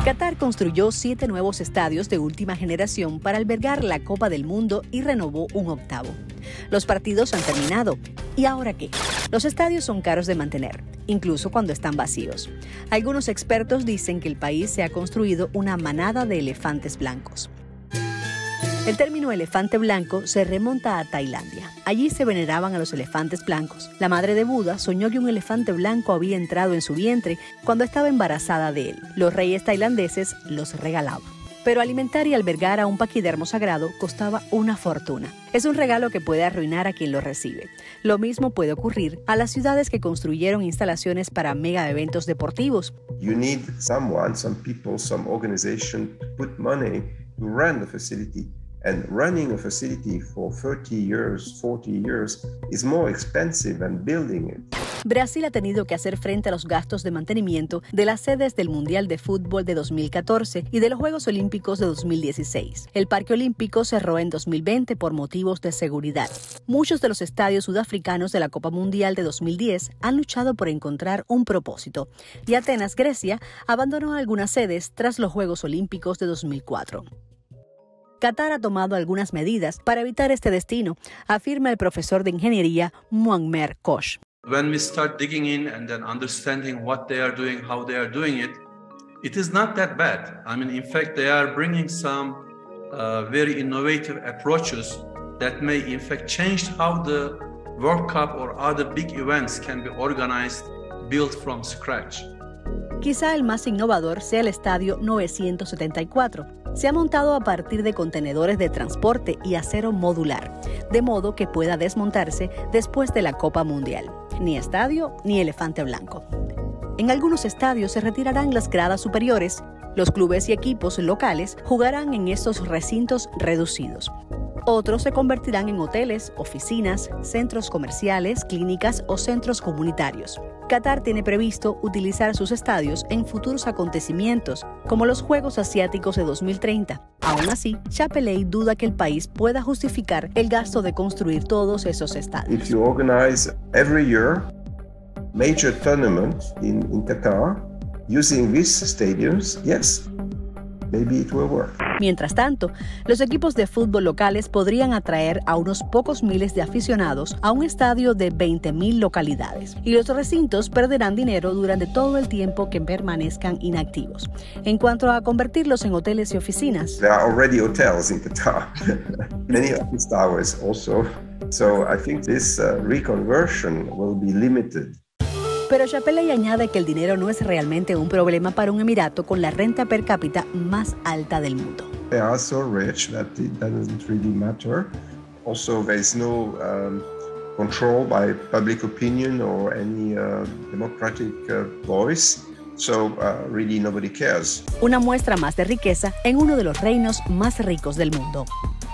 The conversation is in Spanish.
Qatar construyó 7 nuevos estadios de última generación para albergar la Copa del Mundo y renovó un octavo. Los partidos han terminado. ¿Y ahora qué? Los estadios son caros de mantener, incluso cuando están vacíos. Algunos expertos dicen que el país se ha construido una manada de elefantes blancos. El término elefante blanco se remonta a Tailandia. Allí se veneraban a los elefantes blancos. La madre de Buda soñó que un elefante blanco había entrado en su vientre cuando estaba embarazada de él. Los reyes tailandeses los regalaban. Pero alimentar y albergar a un paquidermo sagrado costaba una fortuna. Es un regalo que puede arruinar a quien lo recibe. Lo mismo puede ocurrir a las ciudades que construyeron instalaciones para mega eventos deportivos. You need someone, some people, some organization to put money to run the facility. And running a facility for 30 years, 40 years is more expensive than building it. Brasil ha tenido que hacer frente a los gastos de mantenimiento de las sedes del Mundial de Fútbol de 2014 y de los Juegos Olímpicos de 2016. El Parque Olímpico cerró en 2020 por motivos de seguridad. Muchos de los estadios sudafricanos de la Copa Mundial de 2010 han luchado por encontrar un propósito. Y Atenas, Grecia, abandonó algunas sedes tras los Juegos Olímpicos de 2004. Qatar ha tomado algunas medidas para evitar este destino, afirma el profesor de ingeniería Muammer Kosh. When we start digging in and then understanding what they are doing, how they are doing it, it is not that bad. I mean, in fact, they are bringing some very innovative approaches that may, in fact, change how the World Cup or other big events can be organized, built from scratch. Quizá el más innovador sea el Estadio 974. Se ha montado a partir de contenedores de transporte y acero modular, de modo que pueda desmontarse después de la Copa Mundial. Ni estadio ni elefante blanco. En algunos estadios se retirarán las gradas superiores. Los clubes y equipos locales jugarán en estos recintos reducidos. Otros se convertirán en hoteles, oficinas, centros comerciales, clínicas o centros comunitarios. Qatar tiene previsto utilizar sus estadios en futuros acontecimientos, como los Juegos Asiáticos de 2030. Aún así, Chapelay duda que el país pueda justificar el gasto de construir todos esos estadios. If you organize every year major tournaments in Qatar using these stadiums, yes, maybe it will work. Mientras tanto, los equipos de fútbol locales podrían atraer a unos pocos miles de aficionados a un estadio de 20,000 localidades. Y los recintos perderán dinero durante todo el tiempo que permanezcan inactivos. En cuanto a convertirlos en hoteles y oficinas, there are already hotels in Qatar, many office towers also. So I think this reconversion will be limited. Pero Chapelay añade que el dinero no es realmente un problema para un emirato con la renta per cápita más alta del mundo. They are so rich that it doesn't really matter. Also, there is no control by public opinion or any democratic voice. So really nobody cares. Una muestra más de riqueza en uno de los reinos más ricos del mundo.